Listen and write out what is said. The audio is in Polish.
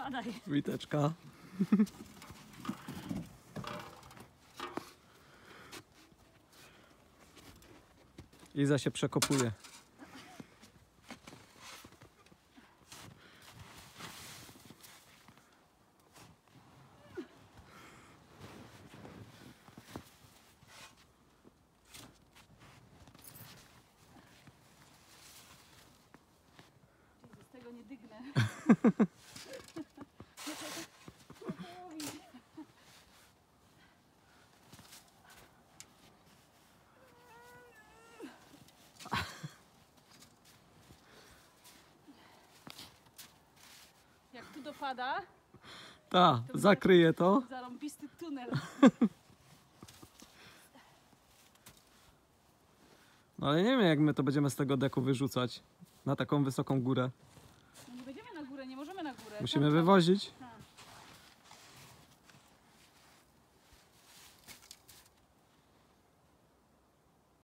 Spadaj. Witeczka. Iza się przekopuje. Z tego nie dygnę. Jak tu dopada, Tak, zakryje to. zarąbisty tunel. No ale nie wiem, jak my to będziemy z tego deku wyrzucać na taką wysoką górę. No nie będziemy na górę, nie możemy na górę. Musimy Tam- wywozić.